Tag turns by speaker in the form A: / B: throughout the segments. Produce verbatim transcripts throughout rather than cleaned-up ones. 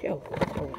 A: chill. chill.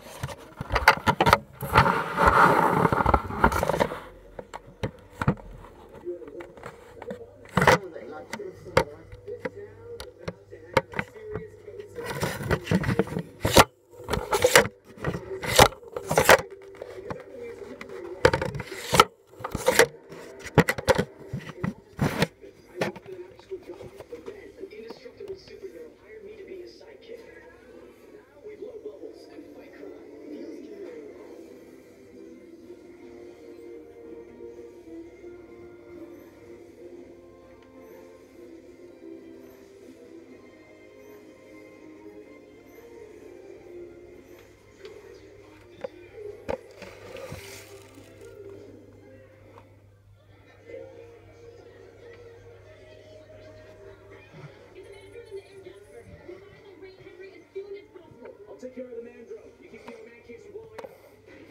B: Take care of the mandro. You keep the old man keeps you blowing up.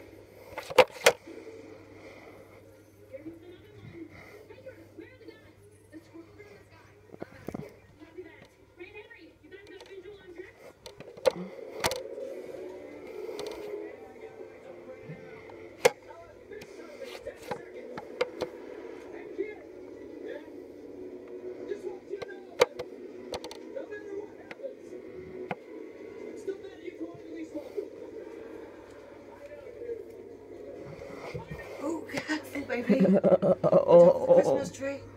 B: Here comes another one. Pedro, where are the guys? The squirrels are in the sky. I'm out of here. Copy that. Ray Henry, you guys got visual on drift?
C: Oh, careful, baby. Oh, Christmas tree.